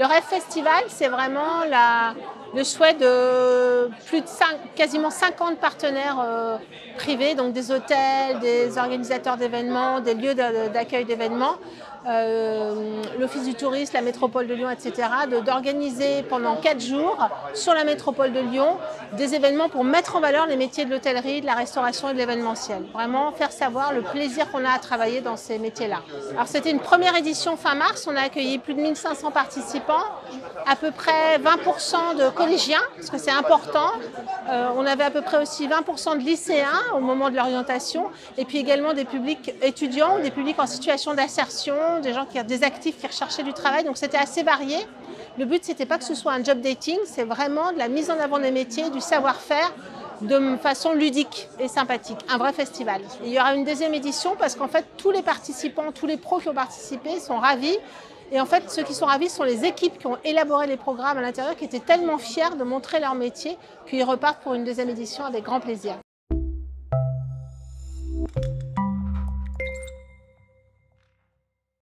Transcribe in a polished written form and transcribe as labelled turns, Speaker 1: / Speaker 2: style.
Speaker 1: Le Rêve Festival, c'est vraiment le souhait de quasiment 50 partenaires privés, donc des hôtels, des organisateurs d'événements, des lieux d'accueil d'événements, l'Office du tourisme, la métropole de Lyon, etc., d'organiser pendant 4 jours sur la métropole de Lyon des événements pour mettre en valeur les métiers de l'hôtellerie, de la restauration et de l'événementiel. Vraiment faire savoir le plaisir qu'on a à travailler dans ces métiers-là. Alors c'était une première édition fin mars, on a accueilli plus de 1500 participants, à peu près 20% de collégiens, parce que c'est important. On avait à peu près aussi 20% de lycéens au moment de l'orientation, et puis également des publics étudiants, des publics en situation d'insertion, des actifs qui recherchaient du travail, donc c'était assez varié. Le but, c'était pas que ce soit un job dating, c'est vraiment de la mise en avant des métiers, du savoir-faire, de façon ludique et sympathique, un vrai festival. Il y aura une deuxième édition parce qu'en fait, tous les participants, tous les pros qui ont participé sont ravis. Et en fait, ceux qui sont ravis sont les équipes qui ont élaboré les programmes à l'intérieur, qui étaient tellement fiers de montrer leur métier qu'ils repartent pour une deuxième édition avec grand plaisir.